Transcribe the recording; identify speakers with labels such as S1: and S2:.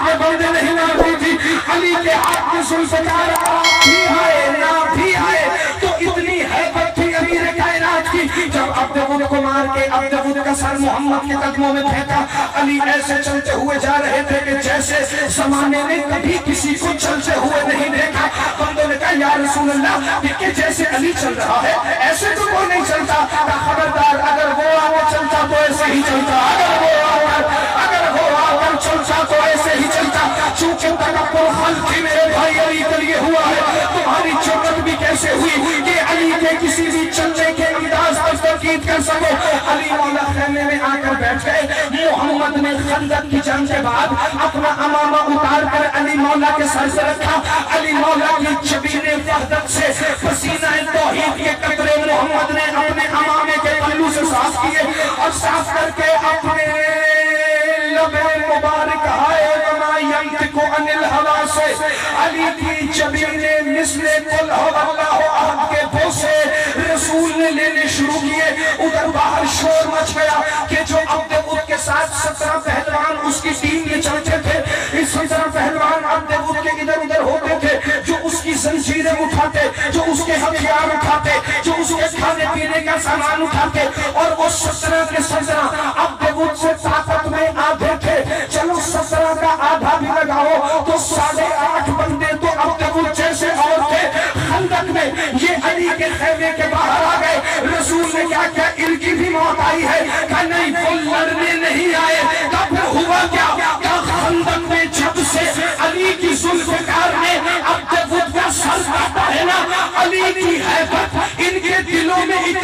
S1: کے بندے نہیں مانتی تھی، علی کے ہاتھ میں ذوالفقار بھی آئے نہ بھی آئے تو اتنی ہیبت تھی امیر کائنات کی، جب عبدالود کو مار کے عبدالود کا سر محمد کے قدموں میں پھینکا، علی ایسے چلتے ہوئے جا رہے تھے کہ جیسے زمانے میں کبھی کسی کو چلتے ہوئے نہیں دیکھا۔ بندوں نے کہا یا رسول اللہ کہ جیسے علی چل رہا ہے ایسے تو کوئی نہیں چلتا، خبردار اگر وہ آگے چلتا تو ایسے ہی چلتا، اگر وہ آگے چلتا تو ایسے ہی چلتا، چونکہ تکبر خلق تھی میرے بھائی علی کے لیے ہوا ہے، تمہاری جرأت بھی کیسے ہوئی کہ علی کے کسی بھی چلنے کے انداز پر تنقید کر سکو۔ علی مولا خیمے میں آ کر بیٹھ گئے، محمد نے خندق کی جنگ کے بعد اپنا امامہ اتار کر علی مولا کے سر سے رکھا، علی مولا کی جبین وحدت سے پسینہ توحید کے قطرے محمد نے اپنے امامے کے پلو سے صاف کیے اور صاف کر کے اپنے لب مبارک آئے وما ینطق عن الہوی سے علی کی جبین مثل قل هو اللہ احد کے بوسے رسول نے لینے شروع کیے۔ ادھر باہر شور مچ گیا کہ جو عبدالود کے ساتھ 17 پہلوان اس کی ٹیم میں چلتے تھے، اس 17 پہلوان عبدالود کے ادھر ادھر ہوتے تھے، جو اس کی زنجیریں اٹھاتے، جو اس کے ہتھیار اٹھاتے، جو اس کے کھانے پینے کا سامان اٹھاتے، اور وہ 17 کے 17 عبدالود سے طاقت میں آدھے تھے، چلو 17 کا آدھا بھی لگاؤ تو 8.5 بندے تو عبدالود جیسے اور تھے۔ خندق میں یہ علی کے خیمے کے باہر آ گئے، رسول نے کیا ان کی بھی موت آئی ہے؟ کہ نہیں وہ لڑنے نہیں آئے، تب ہوا کیا؟ خندق میں جب سے علی کی ذوالفقار نے عبدالود کا سر کاٹا ہے نا، علی کی ہیبت ان کے دلوں میں